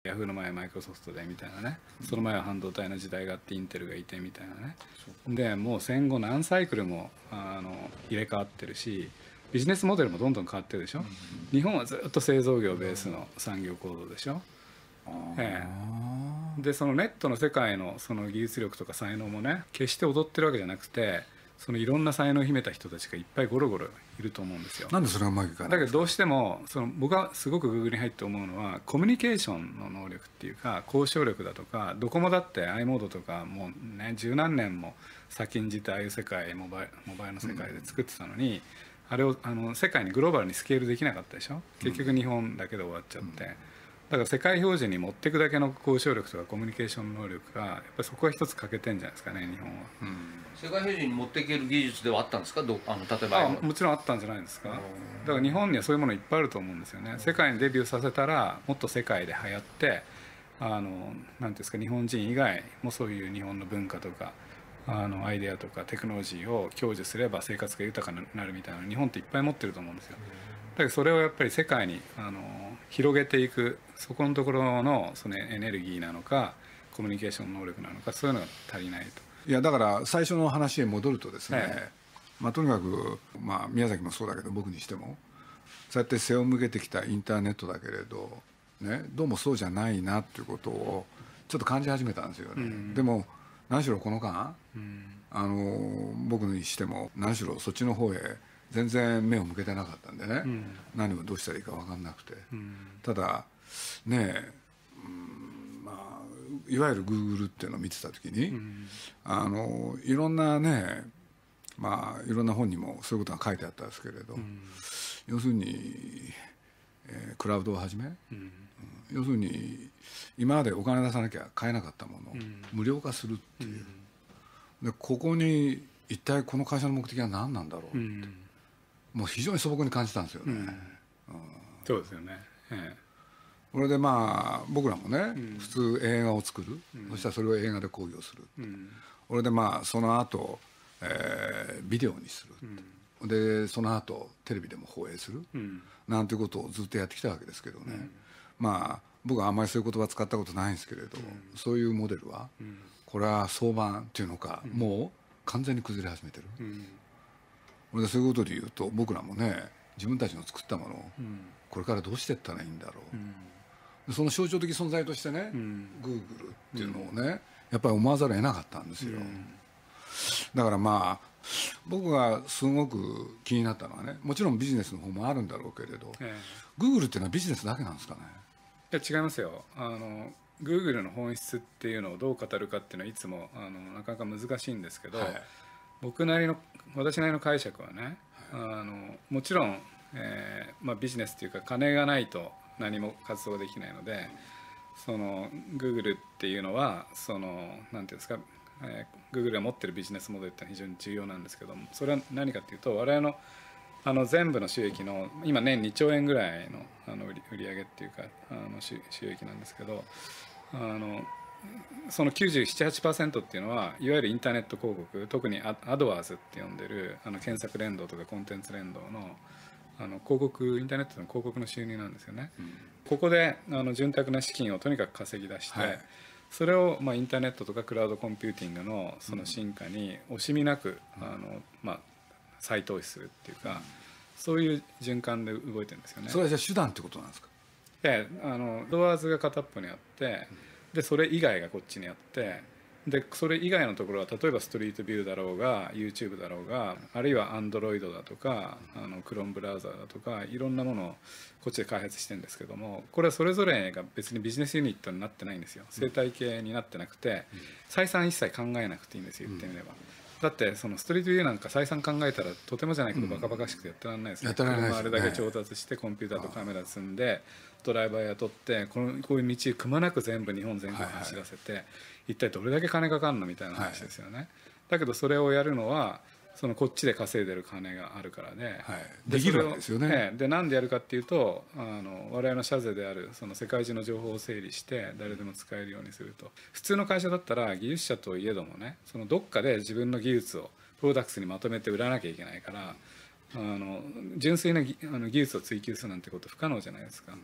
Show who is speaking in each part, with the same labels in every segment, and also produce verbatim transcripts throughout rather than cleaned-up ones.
Speaker 1: ヤフーの前はマイクロソフトでみたいなね、その前は半導体の時代があってインテルがいてみたいなね。でもう戦後何サイクルもあの入れ替わってるし、ビジネスモデルもどんどん変わってるでしょ、うん、日本はずっと製造業ベースの産業構造でしょ、ええ、でそのネットの世界のその技術力とか才能もね、決して踊ってるわけじゃなくて、そのいろんな才能を秘めた人たちがいっぱいゴロゴロいると思うんですよ。
Speaker 2: なんでそれがうまくいかないんですか？
Speaker 1: だけどどうしてもその僕はすごく Google に入って思うのは、コミュニケーションの能力っていうか交渉力だとか、ドコモだって i モードとかもうね十何年も先んじてああいう世界、モバイモバイルの世界で作ってたのに、うん、あれをあの世界にグローバルにスケールできなかったでしょ。結局日本だけで終わっちゃって、うん、だから世界標準に持っていくだけの交渉力とかコミュニケーション能力がやっぱりそこは一つ欠けてんじゃないですかね、日本は。うん、
Speaker 3: 世界標準に持っていける技術ではあったんですか？どあの例えば
Speaker 1: あもちろんあったんじゃないですか。だから日本にはそういうものいっぱいあると思うんですよね。世界にデビューさせたらもっと世界で流行って、あのなんていうんですか、日本人以外もそういう日本の文化とかあのアイデアとかテクノロジーを享受すれば生活が豊かになるみたいなの日本っていっぱい持ってると思うんですよ。だけどそれをやっぱり世界にあの広げていく、そこのところのそのエネルギーなのかコミュニケーション能力なのか、そういうのが足りないと。
Speaker 2: いやだから最初の話へ戻るとですね、
Speaker 1: はい、
Speaker 2: まあ、とにかく、まあ、宮崎もそうだけど僕にしてもそうやって背を向けてきたインターネットだけれど、ね、どうもそうじゃないなっていうことをちょっと感じ始めたんですよね、うん、でも何しろこの間、うん、あの僕にしても何しろそっちの方へ全然目を向けてなかったんでね、うん、何をどうしたらいいか分かんなくて、うん、ただねえ、うんまあ、いわゆる Google っていうのを見てた時に、うん、あのいろんなね、まあいろんな本にもそういうことが書いてあったんですけれど、うん、要するに、えー、クラウドをはじめ、うん、要するに今までお金出さなきゃ買えなかったものを無料化するっていう、うん、でここに一体この会社の目的は何なんだろうって、うん、もう非常に素朴に感じたんですよね、うんうん、
Speaker 1: そうですよね、ええ、
Speaker 2: これでまあ僕らもね、うん、普通映画を作る、うん、そしたらそれを映画で興行する、うん、これでまあその後、えー、ビデオにする、うん、でその後テレビでも放映する、うん、なんていうことをずっとやってきたわけですけどね、うん、まあ僕はあんまりそういう言葉使ったことないんですけれど、うん、そういうモデルは、うん、これは相場っていうのか、うん、もう完全に崩れ始めてる、うん、これでそういうことで言うと僕らもね自分たちの作ったものを、うん、これからどうしていったらいいんだろう、うん、その象徴的存在としてね、うん、Google っていうのをね、うん、やっぱり思わざるを得なかったんですよ、うん、だからまあ僕がすごく気になったのはね、もちろんビジネスの方もあるんだろうけれど、ええ、Google っていうのはビジネスだけなんですかね？
Speaker 1: いや違いますよ。あの Google の本質っていうのをどう語るかっていうのはいつもあのなかなか難しいんですけど、はい、僕なりの私なりの解釈はね、はい、あのもちろん、えーまあ、ビジネスっていうか金がないと何も活動できないので、その Google っていうのはそのなんていうんですか、えー、Google が持ってるビジネスモデルって非常に重要なんですけども、それは何かっていうと我々のあの全部の収益の今年にちょうえんぐらいのあの売り上げっていうかあの収益なんですけど、あのその きゅうじゅうなな、はちパーセント っていうのはいわゆるインターネット広告、特にアドワーズって呼んでるあの検索連動とかコンテンツ連動のあの広告、インターネットの広告の収入なんですよね、うん、ここであの潤沢な資金をとにかく稼ぎ出して、はい、それをまあインターネットとかクラウドコンピューティングのその進化に惜しみなく、うん、あのまあ再投資するっていうか、うん、そういう循環で動いてるんですよね。
Speaker 2: それはじゃあ手段ってことなんですか？
Speaker 1: であのドアーズが片っぽにあって、でそれ以外がこっちにあって、でそれ以外のところは例えばストリートビューだろうが YouTube だろうが、あるいは Android だとかあの Chrome ブラウザだとかいろんなものをこっちで開発してるんですけども、これはそれぞれが別にビジネスユニットになってないんですよ。生態系になってなくて、採算一切考えなくていいんですよ、言ってみれば。だってそのストリートビューなんか採算考えたらとてもじゃないけどバカバカしくてやってらんないですよ、ね、車あれだけ調達してコンピューターとカメラ積んでドライバー雇ってこのこういう道くまなく全部日本全国走らせて、はいはい、一体どれだけ金かかるのみたいな話ですよね、はい、だけどそれをやるのはそのこっちで稼いでる金があるからで、
Speaker 2: はい、できるわけですよね。
Speaker 1: ねでなんでやるかっていうと、あの我々の社税であるその世界中の情報を整理して誰でも使えるようにすると。普通の会社だったら技術者といえどもね、そのどっかで自分の技術をプロダクツにまとめて売らなきゃいけないから、あの純粋なあの技術を追求するなんてこと不可能じゃないですか。だ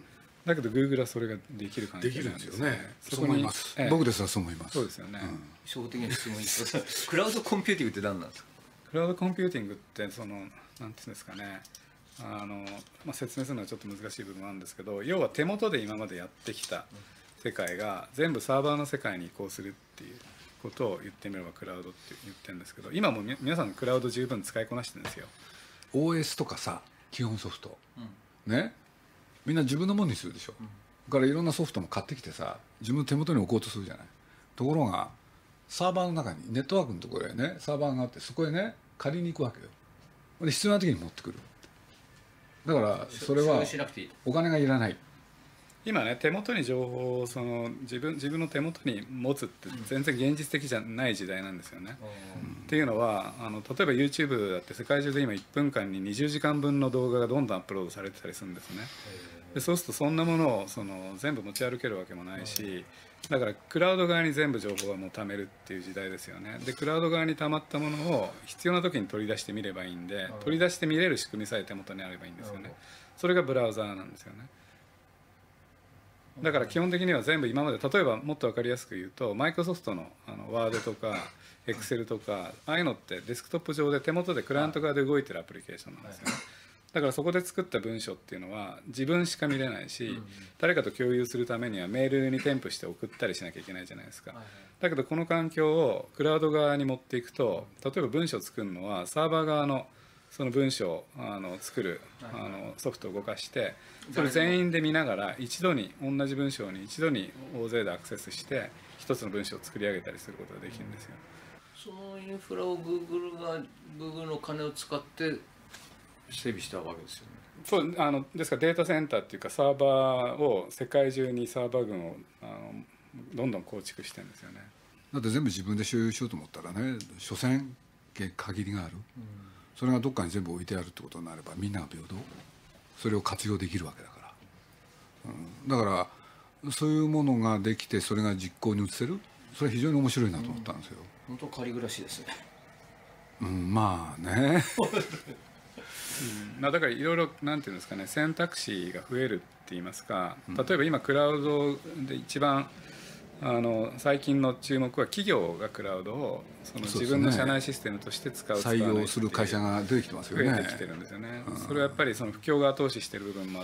Speaker 1: だけど Google はそれができる環境
Speaker 2: できるん
Speaker 1: なん
Speaker 2: ですよね。
Speaker 1: そ
Speaker 2: そう思います、
Speaker 1: ええ、
Speaker 2: 僕ですらそう思います。
Speaker 1: そうですよね、
Speaker 3: 初歩的な質問いいですかクラウドコンピューティングって何なんですか？
Speaker 1: クラウドコンピューティングってそのなんていうんですかね、あの、まあ、説明するのはちょっと難しい部分なんですけど、要は手元で今までやってきた世界が全部サーバーの世界に移行するっていうことを言ってみればクラウドって言ってるんですけど、今もみ皆さんクラウド十分使いこなしてるんですよ。
Speaker 2: オーエス とかさ、基本ソフト、うん、ね、みんな自分のものにするでしょ、うん、だからいろんなソフトも買ってきてさ、自分の手元に置こうとするじゃない。ところがサーバーの中にネットワークのところへねサーバーがあって、そこへね借りに行くわけよ。で必要な時に持ってくる。だからそれはお金がいらない。
Speaker 1: 今ね、手元に情報をその自分自分の手元に持つって全然現実的じゃない時代なんですよね、うん、っていうのはあの例えば YouTube だって世界中で今いっぷんかんににじゅうじかんぶんの動画がどんどんアップロードされてたりするんですね。でそうするとそんなものをその全部持ち歩けるわけもないし、だからクラウド側に全部情報はもう貯めるっていう時代ですよね。でクラウド側に溜まったものを必要な時に取り出してみればいいんで、取り出して見れる仕組みさえ手元にあればいいんですよね。それがブラウザーなんですよね。だから基本的には全部今まで、例えばもっと分かりやすく言うとマイクロソフトのあのワードとかエクセルとかああいうのってデスクトップ上で手元でクライアント側で動いてるアプリケーションなんですよね。だからそこで作った文章っていうのは自分しか見れないし、誰かと共有するためにはメールに添付して送ったりしなきゃいけないじゃないですか。だけどこの環境をクラウド側に持っていくと、例えば文章を作るのはサーバー側のその文章をあの作るあのソフトを動かして、それ全員で見ながら一度に同じ文章に一度に大勢でアクセスして一つの文章を作り上げたりすることができるんですよ。
Speaker 3: そのインフラを Google が Google の金を使って整備したわけですよね。
Speaker 1: そうあのですからデータセンターっていうかサーバーを世界中にサーバー群をあのどんどん構築してるんですよね。
Speaker 2: だって全部自分で所有しようと思ったらね、所詮限りがある、うん、それがどっかに全部置いてあるってことになればみんなが平等、それを活用できるわけだから、うん、だからそういうものができてそれが実行に移せる、それは非常に面白いなと思ったんですよ、
Speaker 3: うん、本当仮暮らしですね。
Speaker 2: うん、まあね
Speaker 1: うん、だからいろいろなんていうんですかね、選択肢が増えるって言いますか、例えば今クラウドで一番あの最近の注目は企業がクラウドをその自分の社内システムとして使う、
Speaker 2: 採用する会社が出てきてますよね。
Speaker 1: 増えてきてるんですよね、うん、それはやっぱりその不況が後押ししてる部分もあって、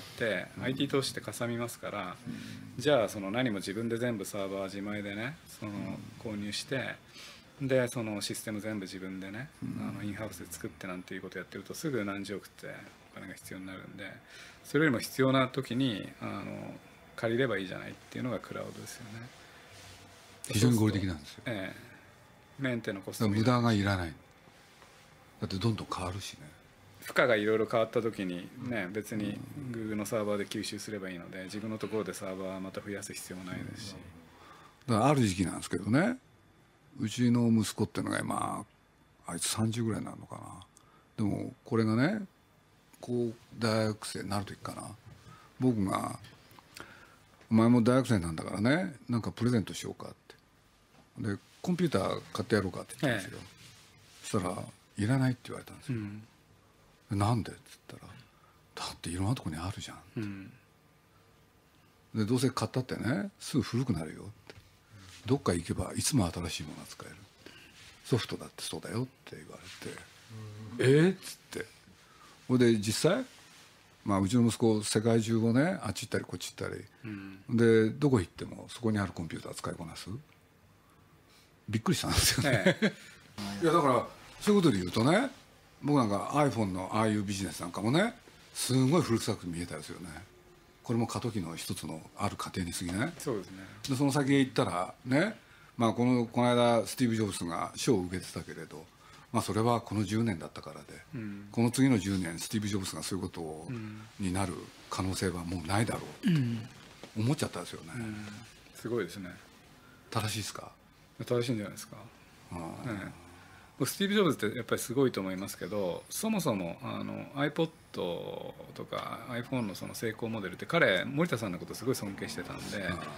Speaker 1: うん、アイティー 投資ってかさみますから、うん、じゃあその何も自分で全部サーバー自前でねその購入してでそのシステム全部自分でね、うん、あのインハウスで作ってなんていうことをやってるとすぐ何十億ってお金が必要になるんで、それよりも必要な時にあの借りればいいじゃないっていうのがクラウドですよね。
Speaker 2: 非常に合理的なんですよ、
Speaker 1: ええ、メンテのコスト
Speaker 2: 無駄がいらない。だってどんどん変わるしね。
Speaker 1: 負荷がいろいろ変わった時にね、別に Google のサーバーで吸収すればいいので自分のところでサーバーまた増やす必要もないですし、
Speaker 2: だからある時期なんですけどね、うちの息子っていうのが今あいつさんじゅうぐらいになるのかな。でもこれがね高大学生になる時かな、僕がお前も大学生なんだからねなんかプレゼントしようかってでコンピューター買ってやろうかって言ったんですよ、ええ、そしたらいらないって言われたんですよ、うん、なんでって言ったらだっていろんなとこにあるじゃん、うん、でどうせ買ったってねすぐ古くなるよって、どっか行けばいつも新しいものが使える、ソフトだってそうだよって言われて、うん、えっつってそれで実際まあ、うちの息子世界中をねあっち行ったりこっち行ったり、うん、でどこ行ってもそこにあるコンピューター使いこなす。びっくりしたんですよね、ええ、いやだからそういうことで言うとね、僕なんか iPhone のああいうビジネスなんかもねすごい古臭く見えたですよね。これも過渡期の一つのある過程に過ぎない。
Speaker 1: そうですね。
Speaker 2: でその先へ行ったらね、まあ、このこの間スティーブ・ジョブズが賞を受けてたけれど、まあ、それはこのじゅうねんだったからで、うん、この次のじゅうねんスティーブ・ジョブズがそういうことを、うん、になる可能性はもうないだろうって思っちゃったんですよね、うん、
Speaker 1: すごいですね。正
Speaker 2: しいですか。
Speaker 1: 正しいんじゃないですか。あ、ね、スティーブ・ジョブズってやっぱりすごいと思いますけど、そもそもあの iPod とか iPhone のその成功モデルって彼森田さんのことすごい尊敬してたんで、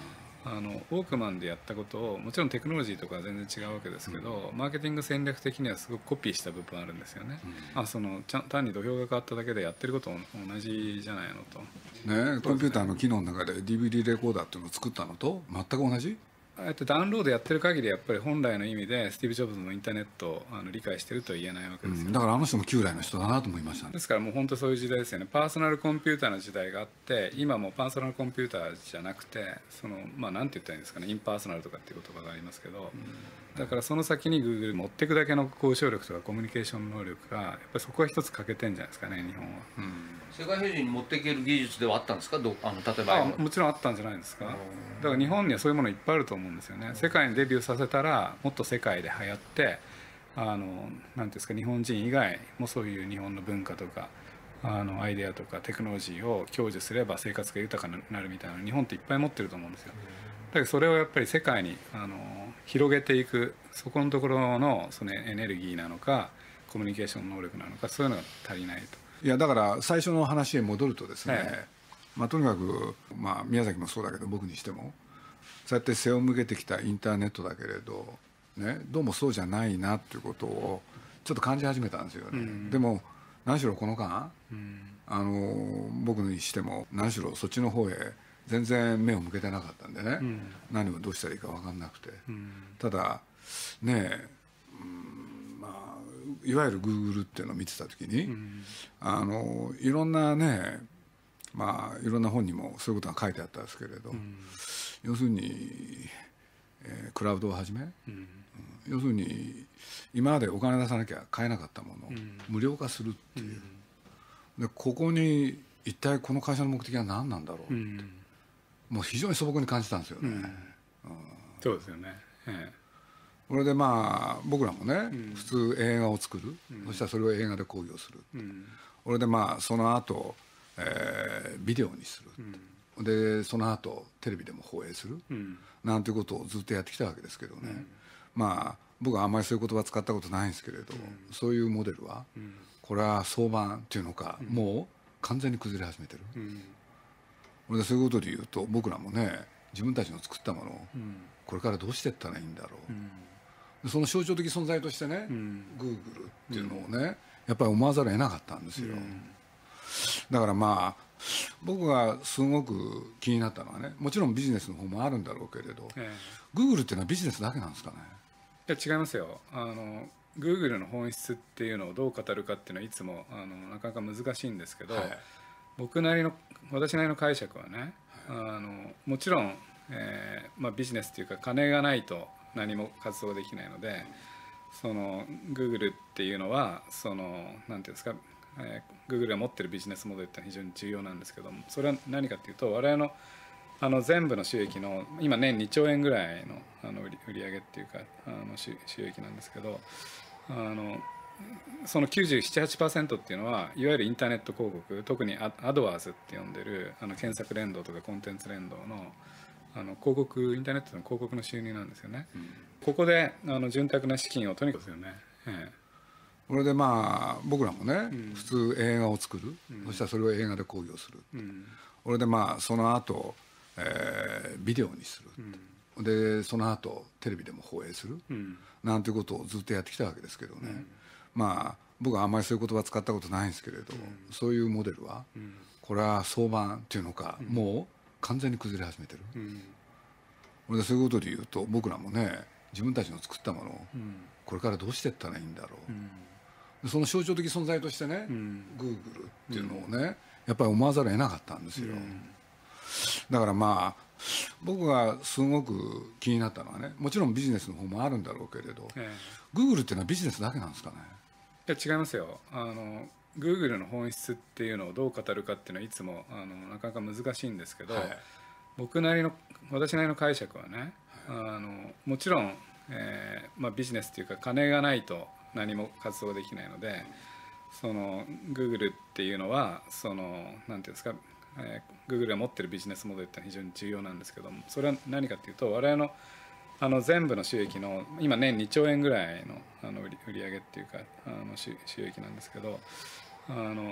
Speaker 1: あのウォークマンでやったことをもちろんテクノロジーとかは全然違うわけですけど、うん、マーケティング戦略的にはすごくコピーした部分あるんですよね、うん、あそのちゃ単に土俵が変わっただけでやってること同じじゃないのと、
Speaker 2: ね、コンピューターの機能の中で ディーブイディー レコーダーっていうのを作ったのと全く同じ。
Speaker 1: えっと、ダウンロードやってる限りやっぱり本来の意味でスティーブ・ジョブズのインターネットをあの理解してるとは言えないわけですよ、ね、
Speaker 2: うん、だからあの人も旧来の人だなと思いました、ね、
Speaker 1: ですからもう本当そういう時代ですよね。パーソナルコンピューターの時代があって今もうパーソナルコンピューターじゃなくてそのまあなんて言ったらいいんですかね、インパーソナルとかっていう言葉がありますけど、うん、だからその先に Google 持っていくだけの交渉力とかコミュニケーション能力がやっぱりそこは一つ欠けてんじゃないですかね日本は、うん、
Speaker 3: 世界平時に持っていける技術ではあったんですか、どあの例えば
Speaker 1: あもちろんあったんじゃないですか。だから日本にはそういうものいっぱいあると思うんですよね。世界にデビューさせたらもっと世界で流行ってあのなんていうんですか、日本人以外もそういう日本の文化とかあのアイデアとかテクノロジーを享受すれば生活が豊かになるみたいなの日本っていっぱい持ってると思うんですよ。だけどそれをやっぱり世界にあの広げていくそこのところのそのエネルギーなのかコミュニケーション能力なのかそういうのが足りないと。
Speaker 2: いやだから最初の話へ戻るとですね、
Speaker 1: はい
Speaker 2: まあ、とにかく、まあ、宮崎もそうだけど僕にしてもそうやって背を向けてきたインターネットだけれど、ね、どうもそうじゃないなっていうことをちょっと感じ始めたんですよね、うん、でも何しろこの間、うん、あの僕にしても何しろそっちの方へ全然目を向けてなかったんでね、うん、何をどうしたらいいか分かんなくて、うん、ただねえ、うんまあ、いわゆる Google っていうのを見てた時に、うん、あのいろんなねまあいろんな本にもそういうことが書いてあったんですけれど、うん、要するに、えー、クラウドをはじめ、うん、要するに今までお金出さなきゃ買えなかったものを無料化するっていう、うん、でここに一体この会社の目的は何なんだろうって、うん、もう非常に素朴に感じたんですよね、うんうん、
Speaker 1: そうですよね、ええ、
Speaker 2: これでまあ僕らもね、うん、普通映画を作る、うん、そしたらそれを映画で興行する、うん、これでまあその後えー、ビデオにする、うん、でその後テレビでも放映する、うん、なんていうことをずっとやってきたわけですけどね、うん、まあ僕はあんまりそういう言葉使ったことないんですけれど、うん、そういうモデルは、うん、これは相場っていうのか、うん、もう完全に崩れ始めてる、うん、これでそういうことで言うと僕らもね自分たちの作ったものを、うん、これからどうしていったらいいんだろう、うん、その象徴的存在としてね、うん、Google っていうのをねやっぱり思わざるを得なかったんですよ、うんだからまあ僕がすごく気になったのはねもちろんビジネスの方もあるんだろうけれど、ええ、Google っていうのはビジネスだけなんですかね。
Speaker 1: いや違いますよ。あの Google の本質っていうのをどう語るかっていうのはいつもあのなかなか難しいんですけど、はい、僕なりの私なりの解釈はね、はい、あのもちろん、えーまあ、ビジネスっていうか金がないと何も活動できないのでその Google っていうのはそのなんていうんですかえー、Google が持ってるビジネスモデルって非常に重要なんですけどもそれは何かというと我々の、あの全部の収益の今年にちょうえんぐらいの、あの売り、売り上げっていうかあの収益なんですけどあのその きゅうじゅうなな、はちパーセント っていうのはいわゆるインターネット広告特にアドワーズって呼んでるあの検索連動とかコンテンツ連動のあの広告インターネットの広告の収入なんですよね、うん、ここであの潤沢な資金をとにかくですよね、ええ
Speaker 2: これでまあ僕らもね、うん、普通映画を作る、うん、そしたらそれを映画で興行する、うん、これでまあその後、えー、ビデオにする、うん、でその後テレビでも放映する、うん、なんていうことをずっとやってきたわけですけどね、うん、まあ僕はあんまりそういう言葉使ったことないんですけれど、うん、そういうモデルは、うん、これは相場っていうのか、うん、もう完全に崩れ始めてる、うん、これでそういうことで言うと僕らもね自分たちの作ったものを、うん、これからどうしていったらいいんだろう、うんその象徴的存在としてね、うん、Google っていうのをね、うん、やっぱり思わざるを得なかったんですよ、うん、だからまあ僕がすごく気になったのはねもちろんビジネスの方もあるんだろうけれど、ええ、Google っていうのはビジネスだけなんですかね。
Speaker 1: いや違いますよ。あの Google の本質っていうのをどう語るかっていうのはいつもあのなかなか難しいんですけど、はい、僕なりの私なりの解釈はね、はい、あのもちろん、えーまあ、ビジネスっていうか金がないと何も活動できないのでその Google っていうのはそのなんていうんですか、えー、Google が持ってるビジネスモデルって非常に重要なんですけどもそれは何かというと我々のあの全部の収益の今年にちょうえんぐらいの、あの売り、売り上げっていうかあの収益なんですけどあの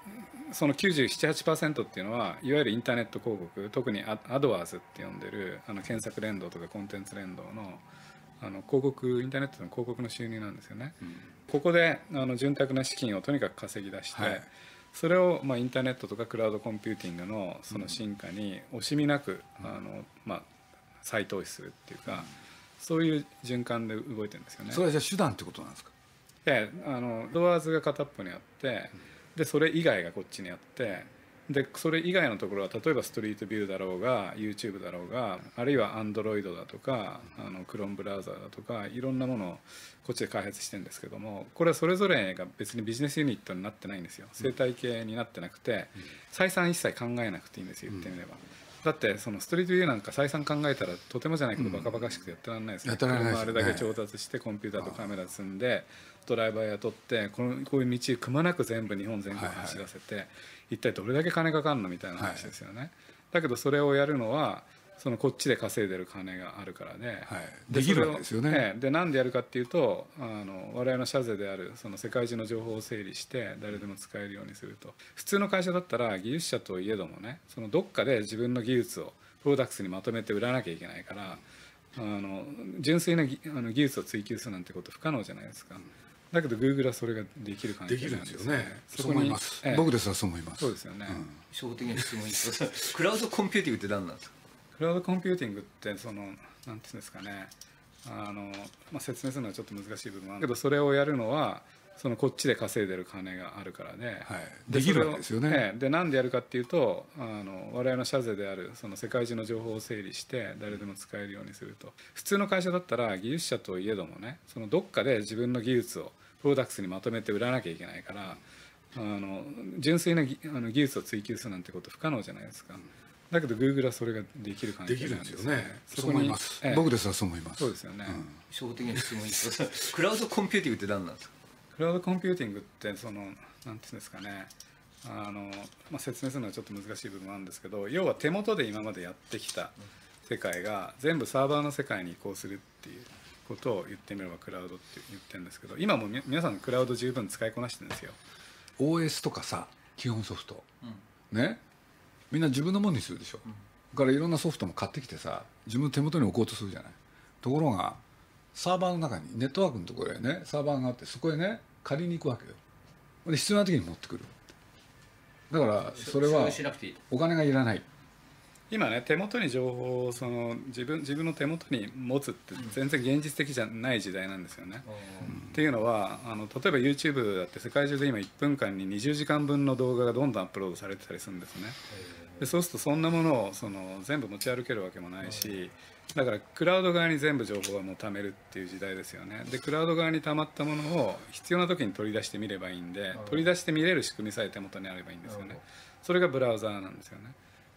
Speaker 1: そのきゅうじゅうなな、はちパーセント っていうのはいわゆるインターネット広告、特にアアドワーズって呼んでるあの検索連動とかコンテンツ連動のあの広告、インターネットの広告の収入なんですよね、うん、ここであの潤沢な資金をとにかく稼ぎ出して、はい、それをまあインターネットとかクラウドコンピューティングのその進化に惜しみなく、うん、あのまあ、再投資するっていうか、うん、そういう循環で動いてるんですよね。
Speaker 2: それはじゃあ手段ってことなんですか？
Speaker 1: で、あのドアーズが片っぽにあって、でそれ以外がこっちにあって、でそれ以外のところは例えばストリートビューだろうが YouTube だろうが、あるいは Android だとかあの Chrome ブラウザだとかいろんなものをこっちで開発してるんですけども、これはそれぞれが別にビジネスユニットになってないんですよ。生態系になってなくて、採算一切考えなくていいんですよ、言ってみれば。だってそのストリートビューなんか採算考えたらとてもじゃないけどバカバカしくてやってられないですよ、ね、うん、車あれだけ調達してコンピューターとカメラ積んでドライバー雇ってこのこういう道くまなく全部日本全国走らせて、はいはい、一体どれだけ金かかるのみたいな話ですよね、はい、だけどそれをやるのはそのこっちで稼いでる金があるからで、
Speaker 2: はい、できるわけですよね。
Speaker 1: ねでなんでやるかっていうと、あの我々の社税であるその世界中の情報を整理して誰でも使えるようにすると。普通の会社だったら技術者といえどもね、そのどっかで自分の技術をプロダクツにまとめて売らなきゃいけないから、あの純粋なあの技術を追求するなんてこと不可能じゃないですか。だけど Google はそれができる環境なんですよね。
Speaker 2: そう思います、ええ、僕ですらそう思います。
Speaker 1: そうですよね、
Speaker 3: うん、初歩的な質問いいですか？クラウドコンピューティングって何なんですか？
Speaker 1: クラウドコンピューティングってそのなんていうんですかね、あの、まあ、説明するのはちょっと難しい部分はあるけど、それをやるのはそのこっちで稼いでる金があるからで、はい、
Speaker 2: できるわけですよね。
Speaker 1: でなんでやるかっていうと、あの我々の社税であるその世界中の情報を整理して誰でも使えるようにすると。普通の会社だったら技術者といえどもね、そのどっかで自分の技術をプロダクツにまとめて売らなきゃいけないから、あの純粋なあの技術を追求するなんてこと不可能じゃないですか。だけど Google はそれができる環境なんですよね。
Speaker 2: そう思います、ええ、僕ですらそう思います。
Speaker 1: そうですよね、うん、
Speaker 3: 初歩的な質問いいですか？クラウドコンピューティングって何なんですか？
Speaker 1: クラウドコンピューティングってそのなんていうんですかね、あの、まあ、説明するのはちょっと難しい部分なんですけど、要は手元で今までやってきた世界が全部サーバーの世界に移行するっていうことを言ってみればクラウドって言ってるんですけど、今もみ皆さんクラウド十分使いこなしてるんですよ。
Speaker 2: オーエス とかさ、基本ソフト、うん、ね、みんな自分のものにするでしょ、うん、だからいろんなソフトも買ってきてさ自分の手元に置こうとするじゃない。ところがサーバーの中にネットワークのところへねサーバーがあって、そこへね借りに行くわけよ。で必要な時に持ってくる。だからそれはお金がいらない。
Speaker 1: 今ね手元に情報をその自分自分の手元に持つって全然現実的じゃない時代なんですよね、うん、っていうのはあの例えば YouTube だって世界中で今いっぷんかんににじゅうじかんぶんの動画がどんどんアップロードされてたりするんですね。でそうするとそんなものをその全部持ち歩けるわけもないし、だからクラウド側に全部情報はもう貯めるっていう時代ですよね。でクラウド側に溜まったものを必要な時に取り出してみればいいんで、取り出して見れる仕組みさえ手元にあればいいんですよね。それがブラウザーなんですよね。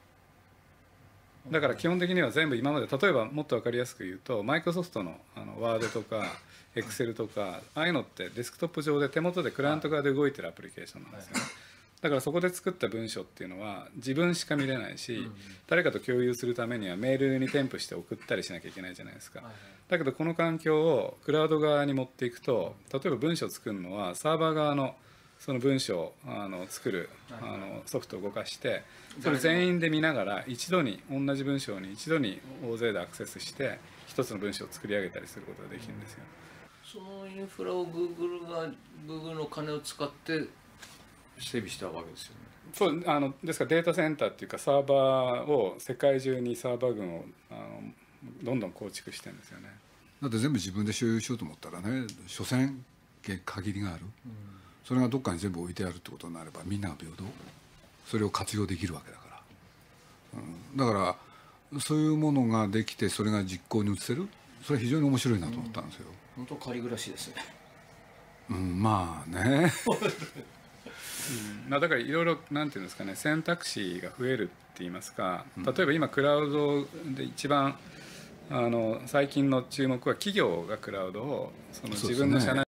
Speaker 1: だから基本的には全部今まで、例えばもっと分かりやすく言うとマイクロソフトのあのワードとかエクセルとかああいうのってデスクトップ上で手元でクライアント側で動いてるアプリケーションなんですよね。だからそこで作った文章っていうのは自分しか見れないし、誰かと共有するためにはメールに添付して送ったりしなきゃいけないじゃないですか。だけどこの環境をクラウド側に持っていくと、例えば文章を作るのはサーバー側のその文章をあの作るあのソフトを動かしてそれ全員で見ながら一度に同じ文章に一度に大勢でアクセスして一つの文章を作り上げたりすることができるんですよ。
Speaker 3: そのインフラを Google が Google の金を使って整備したわけですよね。
Speaker 1: そうあのですからデータセンターっていうかサーバーを世界中にサーバー群をあのどんどん構築してるんですよね。
Speaker 2: だって全部自分で所有しようと思ったらね所詮限りがある、うん、それがどっかに全部置いてあるってことになればみんなが平等、それを活用できるわけだから、うん、だからそういうものができてそれが実行に移せる、それは非常に面白いなと思ったんですよ、
Speaker 3: うん、本当仮暮らしですね。
Speaker 2: うん、まあね
Speaker 1: うん、だからいろいろなんていうんですかね、選択肢が増えるって言いますか、例えば今クラウドで一番あの最近の注目は企業がクラウドをその自分の社内